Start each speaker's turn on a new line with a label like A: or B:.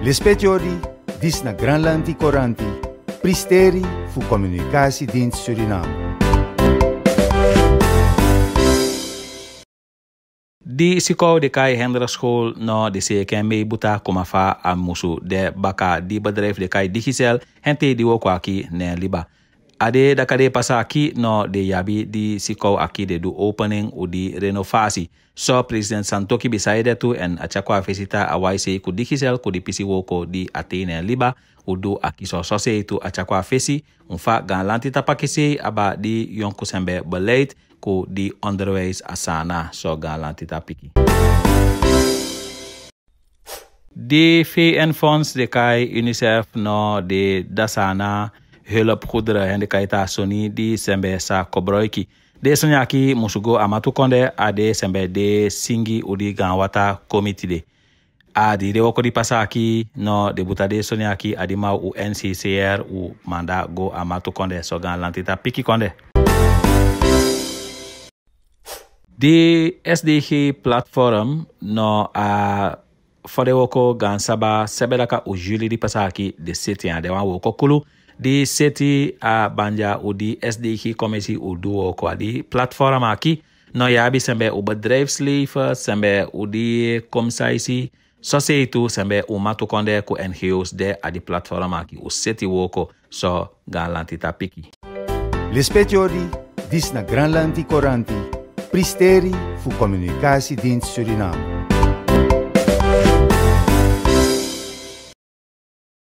A: L'espetiori dis na Granlandi Coranti, pristeri fu Communicatiedienst Suriname.
B: Di siko de kai Hendra School no de se ken me buta kuma fa amusu de baka di bedrijf de kai digisel hente di woko aki ne liba. Ade da kade pasa aki no de yabi di siko aki de do opening u di renovasi. So President Santoki bisaide tu en achakwa fesita awaise ku digisel ku di pisi woko di atene liba udu aki so sose itu achakwa fesi unfa gan lanti tapakisi aba di yonku sembe beleid ku di onderwijs asana so galanti tapiki. De VN Fonds de kai UNICEF no de dasana hulpgoederen en de kai ta soni di sembe sa kobroiki. De sonyaki musugo amatu konde ade sembe de singi udi ganwata committee de. Adi de woko di pasaki no de buta de sonyaki adima u NCCR u manda go amatu konde so galanti tapiki konde. De SDG platform no fode woko gansaba sebelaka u juli di pasaki de seti de wan woko kulu di seti banja u di SDG commissie u duo kwa di platform aki no yabi sembe u bedrijfsleven sembe u di komsaisi soseitu sembe u matu konde ku NGOs de a di platform aki u seti woko so galanti tapiki.
A: L'espetiori dis na Granlandi Coranti, pristeri fu Communicatiedienst Suriname.